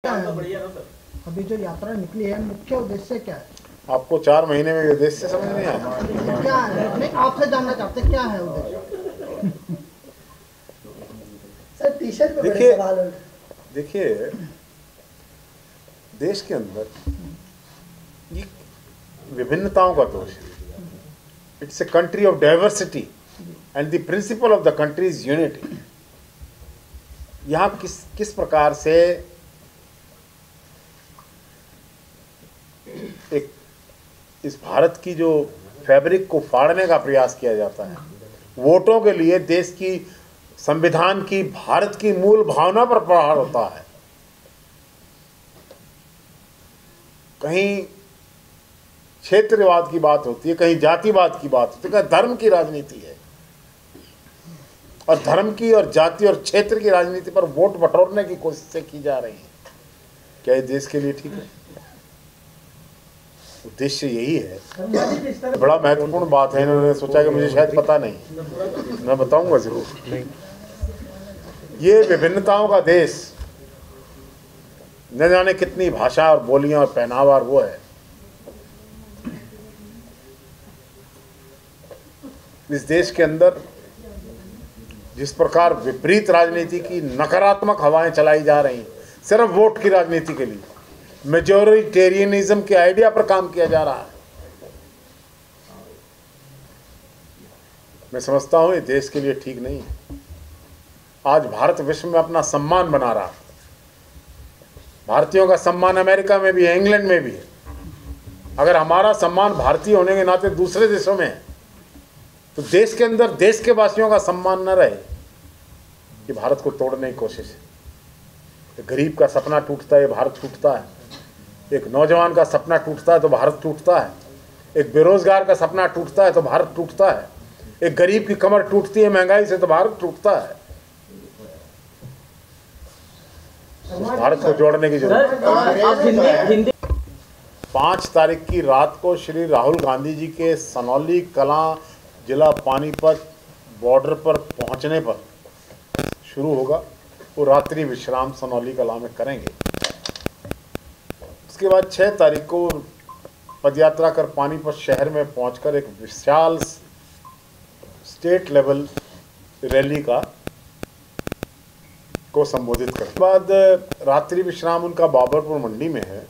क्या है? अभी जो यात्रा निकली है, मुख्य उद्देश्य क्या है? आपको 4 महीने में उद्देश्य समझ नहीं आया? क्या है? नहीं, आपसे जानना चाहते क्या है उद्देश्य? सर टी-शर्ट पे बड़े सवाल हैं। देखिए, देश के अंदर ये विभिन्नताओं का देश है। It's a country of diversity and the principle of the country is unity. यहाँ किस प्रकार से एक इस भारत की जो फैब्रिक को फाड़ने का प्रयास किया जाता है, वोटों के लिए देश की संविधान की, भारत की मूल भावना पर प्रहार होता है। कहीं क्षेत्रवाद की बात होती है, कहीं जातिवाद की बात होती है, कहीं धर्म की राजनीति है, और धर्म की और जाति और क्षेत्र की राजनीति पर वोट बटोरने की कोशिशें की जा रही हैं। क्या ये देश के लिए ठीक है? उद्देश्य यही है। बड़ा महत्वपूर्ण बात है। इन्होंने सोचा कि मुझे शायद पता नहीं, मैं बताऊंगा जरूर। ये विभिन्नताओं का देश, न जाने कितनी भाषा और बोलियां और पहनावा और वो है। इस देश के अंदर जिस प्रकार विपरीत राजनीति की नकारात्मक हवाएं चलाई जा रही हैं, सिर्फ वोट की राजनीति के लिए, मेजोरिटेरियनिज्म के आइडिया पर काम किया जा रहा है। मैं समझता हूं ये देश के लिए ठीक नहीं है। आज भारत विश्व में अपना सम्मान बना रहा है। भारतीयों का सम्मान अमेरिका में भी है, इंग्लैंड में भी है। अगर हमारा सम्मान भारतीय होने के नाते दूसरे देशों में है, तो देश के अंदर देश के वासियों का सम्मान न रहे, कि भारत को तोड़ने की कोशिश है। गरीब का सपना टूटता है, भारत टूटता है। एक नौजवान का सपना टूटता है तो भारत टूटता है। एक बेरोजगार का सपना टूटता है तो भारत टूटता है। एक गरीब की कमर टूटती है महंगाई से तो भारत टूटता है। भारत को जोड़ने की जरूरत है। 5 तारीख की रात को श्री राहुल गांधी जी के सनौली कलां जिला पानीपत बॉर्डर पर पहुंचने पर शुरू होगा। वो रात्रि विश्राम सनौली कलां में करेंगे। उसके बाद 6 तारीख को पदयात्रा कर पानीपत शहर में पहुंचकर एक विशाल स्टेट लेवल रैली को संबोधित करें। उसके बाद रात्रि विश्राम उनका बाबरपुर मंडी में है,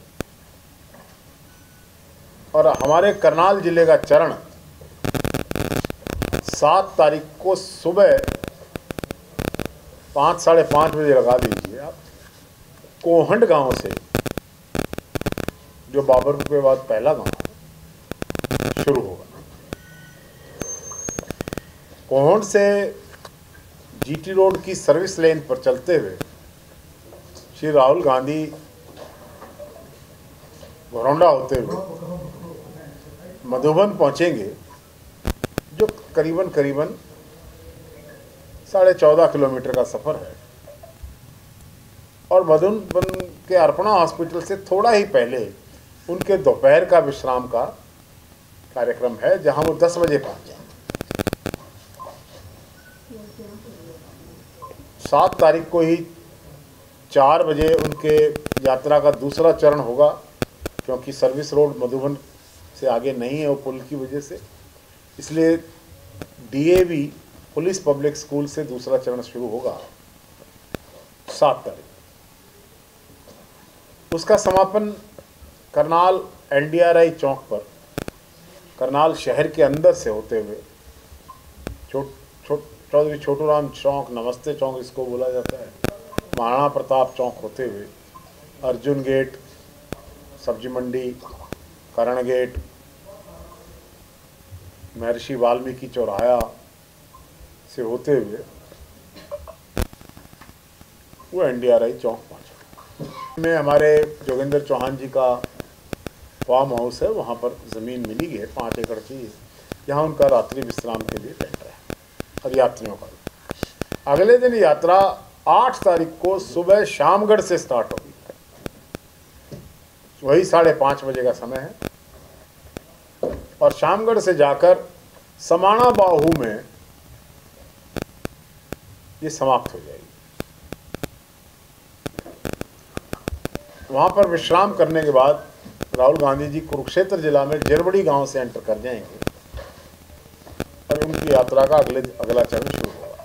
और हमारे करनाल जिले का चरण 7 तारीख को सुबह 5 साढ़े 5 बजे लगा दीजिए आप, कोहंड गांव से, जो बाबरपुर के बाद पहला गांव शुरू होगा। कोहंड से जीटी रोड की सर्विस लेन पर चलते हुए श्री राहुल गांधी घरौंडा होते हुए मधुबन पहुंचेंगे, जो करीबन 14.5 किलोमीटर का सफर है। और मधुबन के अर्पणा हॉस्पिटल से थोड़ा ही पहले उनके दोपहर का विश्राम का कार्यक्रम है, जहां वो 10 बजे पहुंचे। 7 तारीख को ही 4 बजे उनके यात्रा का दूसरा चरण होगा, क्योंकि सर्विस रोड मधुबन से आगे नहीं है वो पुल की वजह से, इसलिए डीएवी पुलिस पब्लिक स्कूल से दूसरा चरण शुरू होगा 7 तारीख। उसका समापन करनाल एनडीआरआई चौक पर, करनाल शहर के अंदर से होते हुए चौधरी छोटूराम चौक, नमस्ते चौक इसको बोला जाता है, महाराणा प्रताप चौक होते हुए अर्जुन गेट, सब्जी मंडी, करण गेट, महर्षि वाल्मीकि चौराहा से होते हुए वो एनडीआरआई चौक पहुंचा। में हमारे जोगेंद्र चौहान जी का फार्म हाउस है, वहाँ पर ज़मीन मिली है 5 एकड़ की, यहाँ उनका रात्रि विश्राम के लिए टेंट है और यात्रियों का। अगले दिन यात्रा 8 तारीख को सुबह शामगढ़ से स्टार्ट होगी, वही 5:30 बजे का समय है, और शामगढ़ से जाकर समाणा बाहू में ये समाप्त हो जाएगी। वहाँ पर विश्राम करने के बाद राहुल गांधी जी कुरुक्षेत्र जिला में जिरबड़ी गांव से एंटर कर जाएंगे और उनकी यात्रा का अगला चरण शुरू होगा।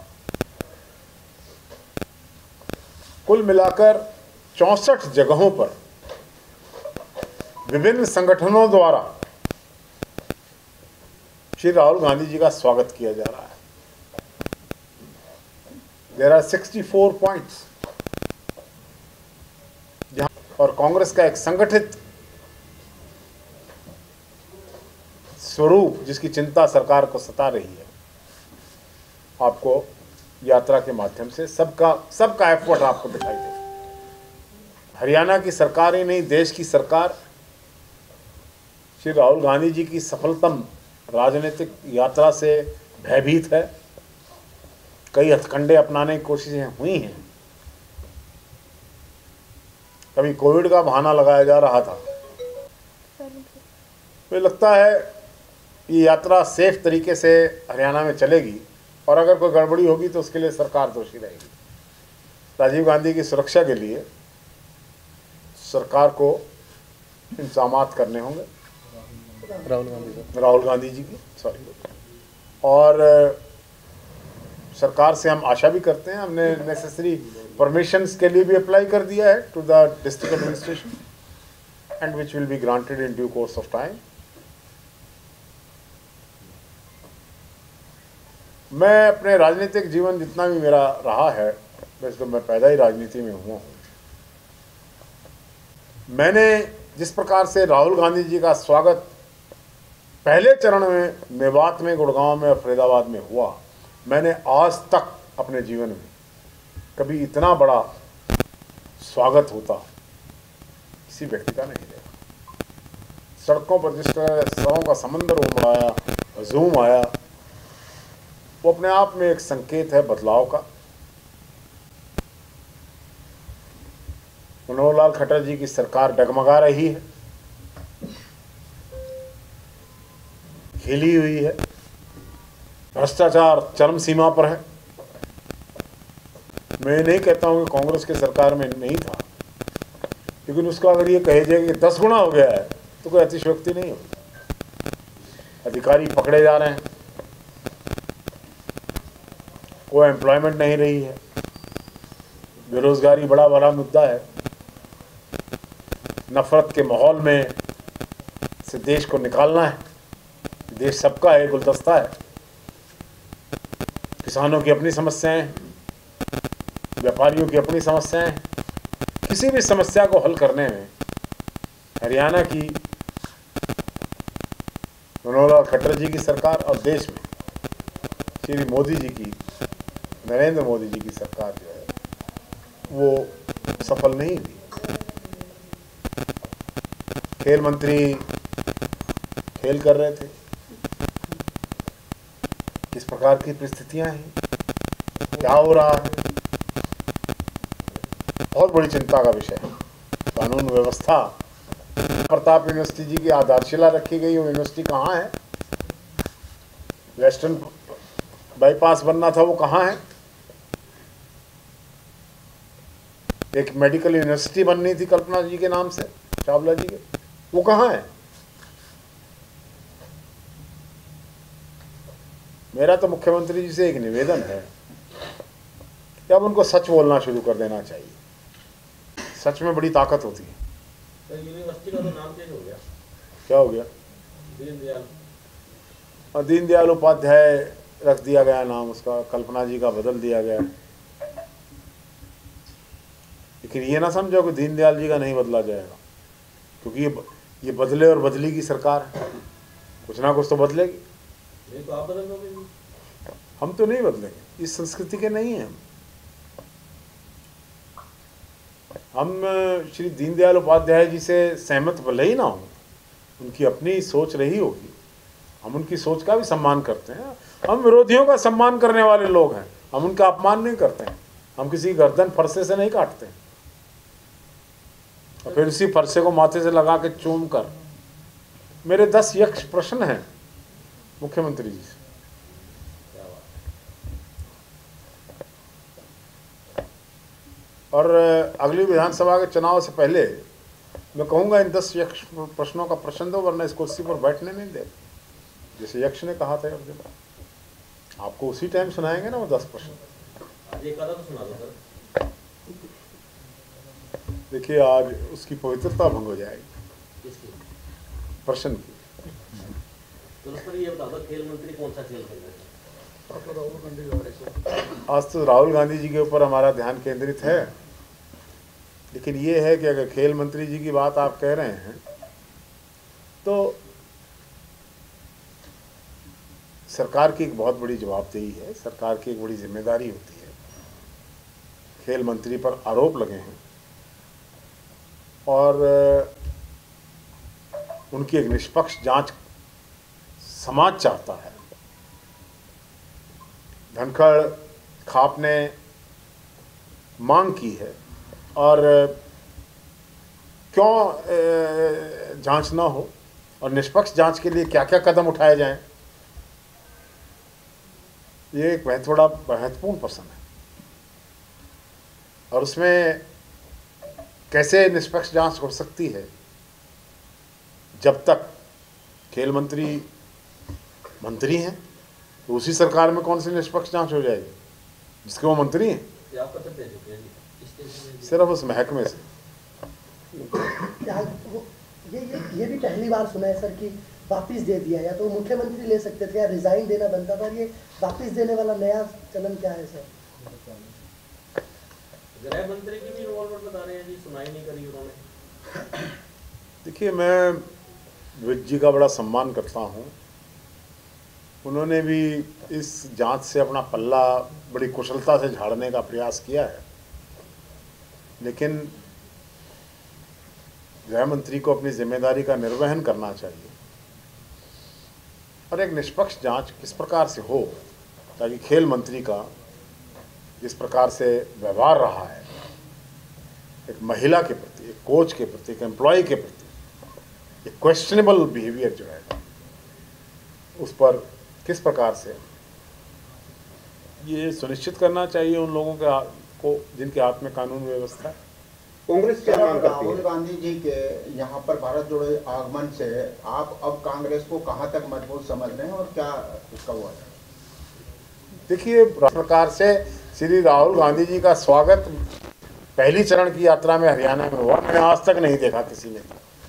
कुल मिलाकर 64 जगहों पर विभिन्न संगठनों द्वारा श्री राहुल गांधी जी का स्वागत किया जा रहा है। देयर आर 64 पॉइंट्स जहां और कांग्रेस का एक संगठित स्वरूप जिसकी चिंता सरकार को सता रही है, आपको यात्रा के माध्यम से सबका एफर्ट आपको दिखाई देगा। हरियाणा की सरकार ही नहीं, देश की सरकार श्री राहुल गांधी जी की सफलतम राजनीतिक यात्रा से भयभीत है। कई हथकंडे अपनाने की कोशिशें हुई हैं। कभी कोविड का बहाना लगाया जा रहा था। मुझे लगता है ये यात्रा सेफ तरीके से हरियाणा में चलेगी और अगर कोई गड़बड़ी होगी तो उसके लिए सरकार दोषी रहेगी। राजीव गांधी की सुरक्षा के लिए सरकार को इंतजाम करने होंगे, राहुल गांधी जी की और सरकार से हम आशा भी करते हैं। हमने नेसेसरी परमिशंस के लिए भी अप्लाई कर दिया है to the district administration and which will be granted in due course of time. मैं अपने राजनीतिक जीवन जितना भी मेरा रहा है, वैसे तो मैं पैदा ही राजनीति में हुआ हूँ, मैंने जिस प्रकार से राहुल गांधी जी का स्वागत पहले चरण में मेवात में, गुड़गांव में और फरीदाबाद में हुआ, मैंने आज तक अपने जीवन में कभी इतना बड़ा स्वागत होता किसी व्यक्ति का नहीं देखा। सड़कों पर जिस तरह सरों का समंदर उमड़ आया, हजूम आया, वो अपने आप में एक संकेत है बदलाव का। मनोहर लाल खट्टर जी की सरकार डगमगा रही है, हिली हुई है, भ्रष्टाचार चरम सीमा पर है। मैं नहीं कहता हूं कि कांग्रेस की सरकार में नहीं था, लेकिन उसका अगर ये कहे जाए कि 10 गुना हो गया है तो कोई अतिशयोक्ति नहीं होगी। अधिकारी पकड़े जा रहे हैं, कोई एम्प्लॉयमेंट नहीं रही है, बेरोजगारी बड़ा बड़ा मुद्दा है। नफरत के माहौल में से देश को निकालना है। देश सबका है, गुलदस्ता है। किसानों की अपनी समस्याएं, व्यापारियों की अपनी समस्याएं। किसी भी समस्या को हल करने में हरियाणा की मनोहर लाल खट्टर जी की सरकार और देश में श्री मोदी जी की, नरेंद्र मोदी जी की सरकार जो है वो सफल नहीं हुई। खेल मंत्री खेल कर रहे थे, किस प्रकार की परिस्थितियां हैं, क्या हो रहा है, बहुत बड़ी चिंता का विषय है। कानून व्यवस्था, प्रताप यूनिवर्सिटी जी की आधारशिला रखी गई, वो यूनिवर्सिटी कहाँ है? वेस्टर्न बाईपास बनना था, वो कहाँ है? एक मेडिकल यूनिवर्सिटी बननी थी कल्पना जी के नाम से, चावला जी के, वो कहाँ है? मेरा तो मुख्यमंत्री जी से एक निवेदन है कि अब उनको सच बोलना शुरू कर देना चाहिए। सच में बड़ी ताकत होती है। तो यूनिवर्सिटी का तो नाम चेंज हो गया। क्या हो गया? दीनदयाल। और दीनदयाल उपाध्याय रख दिया गया नाम उसका, कल्पना जी का बदल दिया गया। लेकिन ये ना समझो कि दीनदयाल जी का नहीं बदला जाएगा, क्योंकि ये बदले और बदली की सरकार है। कुछ ना कुछ तो बदलेगी। नहीं तो आप बदल दोगे। हम तो नहीं बदलेंगे, इस संस्कृति के नहीं हैं हम। श्री दीनदयाल उपाध्याय जी से सहमत भले ही ना हो, उनकी अपनी सोच रही होगी, हम उनकी सोच का भी सम्मान करते हैं। हम विरोधियों का सम्मान करने वाले लोग हैं, हम उनका अपमान नहीं करते हैं। हम किसी की गर्दन फरसे से नहीं काटते हैं और फिर उसी फरसे को माथे से लगा के चूम कर। मेरे 10 यक्ष प्रश्न हैं मुख्यमंत्री जी से। और अगली विधानसभा के चुनाव से पहले मैं कहूँगा इन 10 यक्ष प्रश्नों का प्रश्न दो, वरना इस कुर्सी पर बैठने नहीं दे। जैसे यक्ष ने कहा था अर्जुन, आपको उसी टाइम सुनाएंगे ना वो 10 प्रश्न। आज एक आधा तो सुना दो सर। देखिए आज उसकी पवित्रता भंग हो जाएगी किसकी? प्रश्न की। तो सर ये बता दो, खेल मंत्री कौन सा खेल खेल रहे हैं? आज तो राहुल गांधी जी के ऊपर हमारा ध्यान केंद्रित है, लेकिन ये है कि अगर खेल मंत्री जी की बात आप कह रहे हैं तो सरकार की एक बहुत बड़ी जवाबदेही है, सरकार की एक बड़ी जिम्मेदारी होती है। खेल मंत्री पर आरोप लगे हैं और उनकी एक निष्पक्ष जांच समाज चाहता है। धनखड़ खाप ने मांग की है और क्यों जांच ना हो और निष्पक्ष जांच के लिए क्या क्या कदम उठाए जाएं, ये एक थोड़ा महत्वपूर्ण प्रश्न है। और उसमें कैसे निष्पक्ष जांच हो सकती है जब तक खेल मंत्री मंत्री हैं, तो उसी सरकार में कौन सी निष्पक्ष जांच हो जाएगी जिसके वो मंत्री हैं? ये आप कब तक दे चुके हैं जी? सिर्फ उस महकमे से। क्या ये भी पहली बार सुना है सर कि वापिस दे दिया, या तो मुख्यमंत्री ले सकते थे या रिजाइन देना बनता था, ये वापिस देने वाला नया चलन क्या है सर? गृह मंत्री की भी इन्वॉल्वमेंट बता रहे हैं जी, सुनाई नहीं करी उन्होंने। देखिए मैं विज जी का बड़ा सम्मान करता हूँ, उन्होंने भी इस जांच से अपना पल्ला बड़ी कुशलता से झाड़ने का प्रयास किया है, लेकिन गृह मंत्री को अपनी जिम्मेदारी का निर्वहन करना चाहिए और एक निष्पक्ष जांच किस प्रकार से हो ताकि खेल मंत्री का जिस प्रकार से व्यवहार रहा है एक महिला के प्रति, एक कोच के प्रति, एक एम्प्लॉय के प्रति, एक क्वेश्चनेबल बिहेवियर जो है उस पर किस प्रकार से ये सुनिश्चित करना चाहिए उन लोगों को जिनके हाथ में कानून व्यवस्था है। कांग्रेस क्या मांग करती है? राहुल गांधी जी के यहाँ पर भारत जोड़ो आगमन से आप अब कांग्रेस को कहाँ तक मजबूत समझ रहे हैं और क्या इसका हुआ है? देखिए प्रकार से श्री राहुल गांधी जी का स्वागत पहली चरण की यात्रा में हरियाणा में हुआ, मैंने आज तक नहीं देखा किसी ने।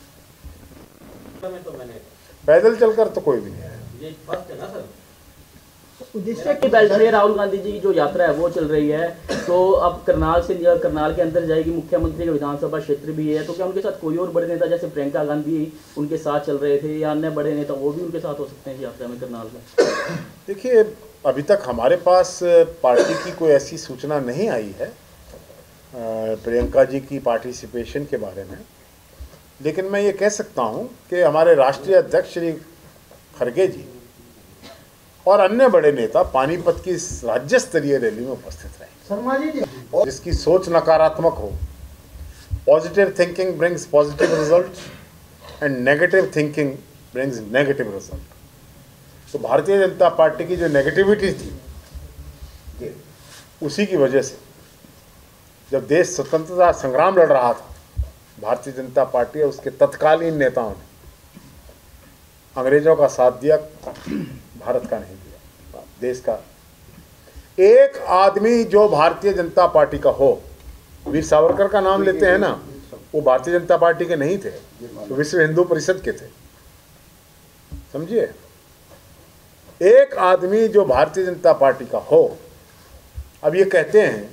तो मैंने पैदल चलकर तो कोई भी नहीं आया। ये फर्स्ट है ना सर? उद्देश्य की बेल्ट में राहुल गांधी जी की जो यात्रा है वो चल रही है, तो अब करनाल के अंदर जाएगी, मुख्यमंत्री का विधानसभा क्षेत्र भी है, तो क्या उनके साथ कोई और बड़े नेता जैसे प्रियंका गांधी उनके साथ चल रहे थे या अन्य बड़े नेता वो भी उनके साथ हो सकते हैं यात्रा में करनाल में? देखिए अभी तक हमारे पास पार्टी की कोई ऐसी सूचना नहीं आई है प्रियंका जी की पार्टिसिपेशन के बारे में, लेकिन मैं ये कह सकता हूँ कि हमारे राष्ट्रीय अध्यक्ष श्री खड़गे जी और अन्य बड़े नेता पानीपत की राज्य स्तरीय रैली में उपस्थित रहे। शर्मा जी जिसकी सोच नकारात्मक हो, positive thinking brings positive result and negative thinking brings negative result. तो भारतीय जनता पार्टी की जो नेगेटिविटी थी उसी की वजह से जब देश स्वतंत्रता संग्राम लड़ रहा था, भारतीय जनता पार्टी और उसके तत्कालीन नेताओं ने अंग्रेजों का साथ दिया, भारत का नहीं दिया, देश का। एक आदमी जो भारतीय जनता पार्टी का हो, वीर सावरकर का नाम लेते हैं ना, वो भारतीय जनता पार्टी के नहीं थे, तो विश्व हिंदू परिषद के थे, समझिए। एक आदमी जो भारतीय जनता पार्टी का हो, अब ये कहते हैं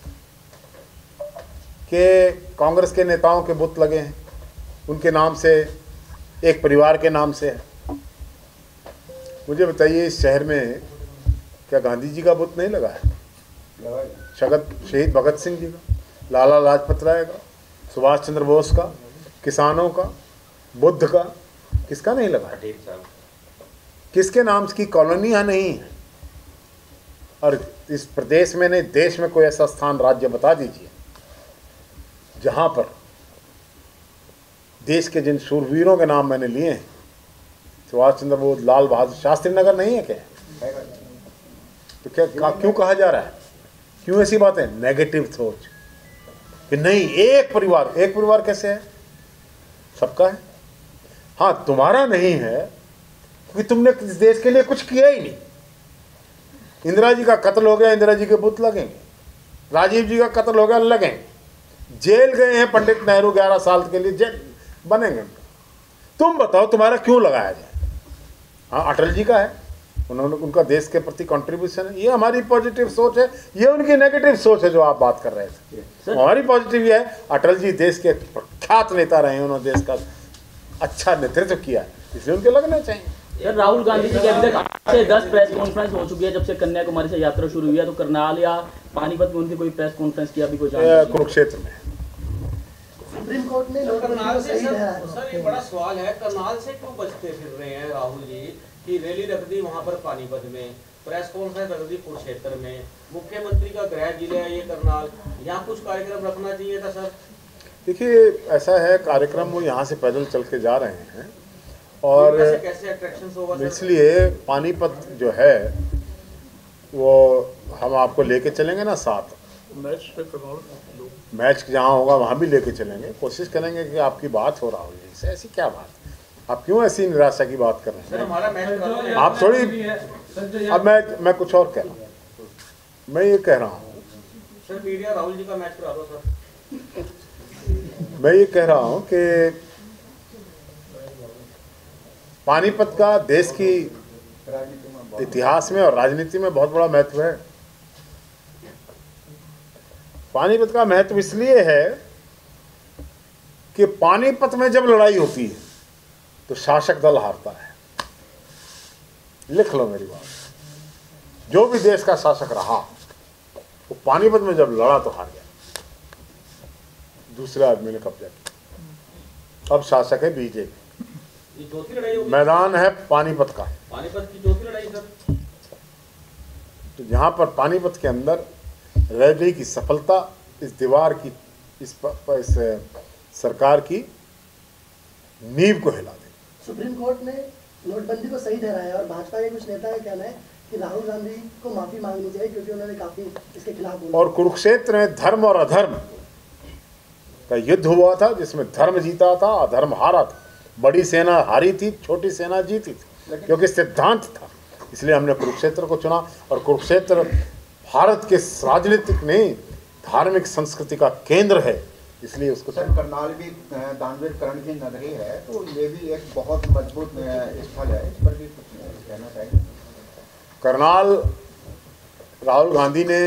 कि कांग्रेस के नेताओं के बुत लगे हैं, उनके नाम से, एक परिवार के नाम से है। मुझे बताइए इस शहर में क्या गांधी जी का बुत नहीं लगा है? शहीद भगत सिंह जी का, लाला लाजपत राय का, सुभाष चंद्र बोस का, किसानों का, बुद्ध का, किसका नहीं लगा है? किसके नाम की कॉलोनियाँ नहीं है? और इस प्रदेश में नहीं, देश में कोई ऐसा स्थान, राज्य बता दीजिए जहाँ पर देश के जिन शूरवीरों के नाम मैंने लिए हैं, सुभाष चंद्र बोस, लाल बहादुर शास्त्री नगर नहीं है क्या? तो क्या क्यों कहा जा रहा है? क्यों ऐसी बातें? नेगेटिव सोच कि नहीं, एक परिवार कैसे है? सबका है। हाँ, तुम्हारा नहीं है क्योंकि तुमने इस देश के लिए कुछ किया ही नहीं। इंदिरा जी का कत्ल हो गया, इंदिरा जी के बुत लगेंगे। राजीव जी का कत्ल हो गया, लगेंगे। जेल गए हैं पंडित नेहरू 11 साल के लिए, जेल बनेंगे। तुम बताओ तुम्हारा क्यों लगाया जाए? हाँ, अटल जी का है, उन्होंने उनका देश के प्रति कंट्रीब्यूशन है। ये हमारी पॉजिटिव सोच है, ये उनकी नेगेटिव सोच है जो आप बात कर रहे थे। हमारी पॉजिटिव ये है, अटल जी देश के प्रख्यात नेता रहे हैं, उन्होंने देश का अच्छा नेतृत्व किया है, इसलिए उनके लगने चाहिए। सर, राहुल गांधी जी के अभी तक 8 से 10 प्रेस कॉन्फ्रेंस हो चुकी है जब से कन्याकुमारी से यात्रा शुरू हुई है। तो करनाल या पानीपत में उनकी कोई प्रेस कॉन्फ्रेंस की अभी कोई जानकारी? कुरुक्षेत्र में। सुप्रीम कोर्ट ने नोटबंदी करनाल को से सही ठहराया। सर एक बड़ा सवाल है, करनाल से क्यों बचते फिर रहे हैं राहुल जी की रैली रख दी वहां पर पानीपत में, प्रेस कॉन्फ्रेंस रख दी कुरुक्षेत्र में, मुख्यमंत्री का गृह जिला है ये करनाल, यहाँ कुछ कार्यक्रम रखना चाहिए था सर। देखिए, ऐसा है, कार्यक्रम वो यहाँ से पैदल चल के जा रहे हैं और कैसे अट्रैक्शन होगा सर? इसलिए पानीपत जो है वो हम आपको लेके चलेंगे ना साथ, मैच जहाँ होगा वहाँ भी लेके चलेंगे। कोशिश करेंगे कि आपकी बात हो राहुल जी से, ऐसी क्या बात, आप क्यों ऐसी निराशा की बात कर रहे सर हैं? हमारा मैच करा दो। आप थोड़ी, अब मैं कुछ और कह रहा हूँ, मैं ये कह रहा हूँ, सर मीडिया राहुल जी का मैच करा दो सर। मैं ये कह रहा हूँ कि पानीपत का देश की इतिहास में और राजनीति में बहुत बड़ा महत्व है। पानीपत का महत्व इसलिए है कि पानीपत में जब लड़ाई होती है तो शासक दल हारता है। लिख लो मेरी बात, जो भी देश का शासक रहा वो पानीपत में जब लड़ा तो हार गया, दूसरे आदमी ने कब्जा किया। अब शासक है बीजेपी, ये चौथी लड़ाई होगी मैदान है पानीपत का। पानीपत की, चौथी लड़ाई सर। तो जहाँ पर पानीपत के अंदर रैली की सफलता इस दीवार की, इस सरकार की नींव को हिला दे। सुप्रीम कोर्ट ने नोटबंदी को सही ठहराया और भाजपा के कुछ नेता का कहना है कि राहुल गांधी को माफी मांगनी चाहिए क्योंकि उन्होंने काफी इसके खिलाफ बोला। और कुरुक्षेत्र में धर्म और अधर्म का युद्ध हुआ था जिसमें धर्म जीता था, अधर्म हारा था। बड़ी सेना हारी थी, छोटी सेना जीती थी, क्योंकि सिद्धांत था। इसलिए हमने कुरुक्षेत्र को चुना और कुरुक्षेत्र भारत के राजनीतिक नहीं, धार्मिक संस्कृति का केंद्र है, इसलिए उसको सर करनाल भी दानवीर कर्ण की नगरी है, तो ये भी एक बहुत मजबूत स्थल है, इस पर भी कुछ कहना चाहिए। करनाल, राहुल गांधी ने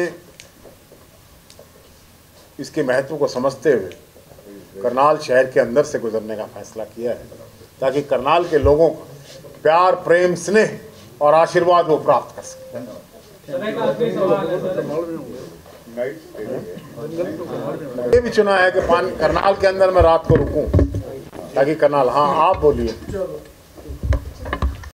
इसके महत्व को समझते हुए करनाल शहर के अंदर से गुजरने का फैसला किया है, ताकि करनाल के लोगों को प्यार, प्रेम, स्नेह और आशीर्वाद वो प्राप्त कर सके। ये भी चुना है कि करनाल के अंदर मैं रात को रुकूं, ताकि करनाल, हाँ आप बोलिए।